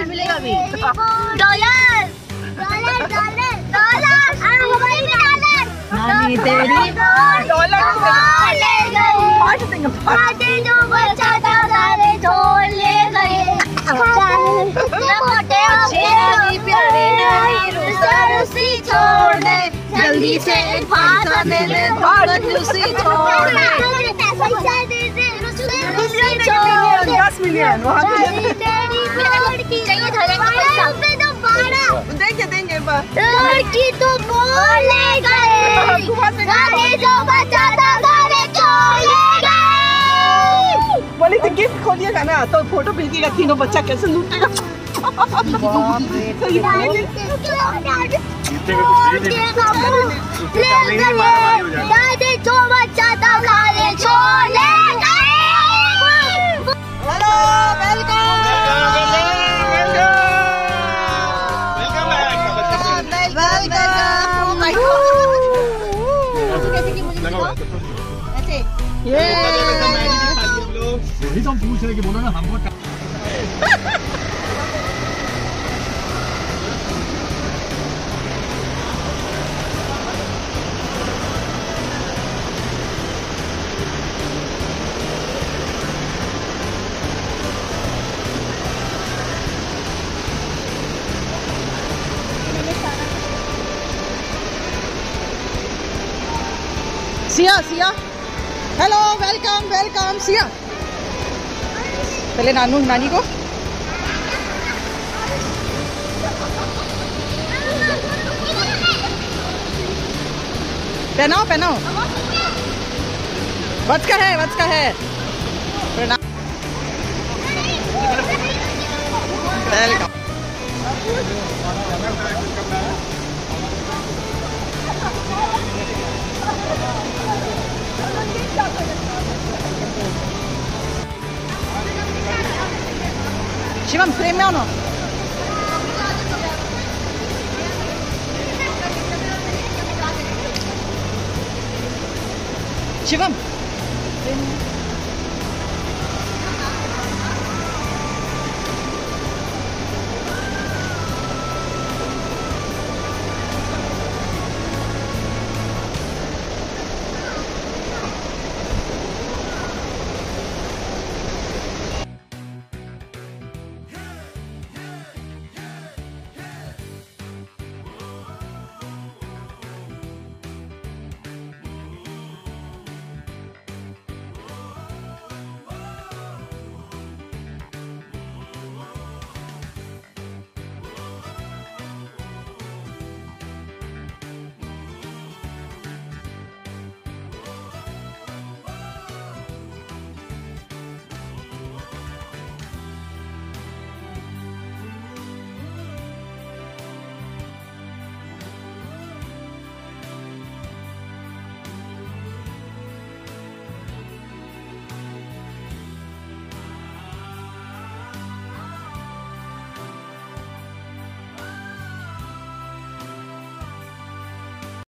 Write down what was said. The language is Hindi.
मिलेगा अभी। डॉलर डॉलर डॉलर डॉलर नानी तेरी डॉलर जो बच्चा था सारे छोड़ ले गए। प्यारे छोड़ दे जल्दी से फांसा दे दे रूसी छोड़ दे 10 मिलियन वहाँ देंगे लड़की तो बोले गए जो बच्चा था सारे छोड़ ले गए। बोली तो गिफ्ट खोलिएगा ना तो फोटो भेजिएगा तीनों बच्चा कैसे लूटेगा। दादी जो बच्चा था सारे छोड़ ले गए। हेलो वेलकम वही तो हम पूछ रहे कि बोलो ना हमको Siya hello welcome welcome Siya पहले नानू नानी को पहनाओ पहनाओ वत्स का है वेलकम शिवम फ्रेम में आओ शिवम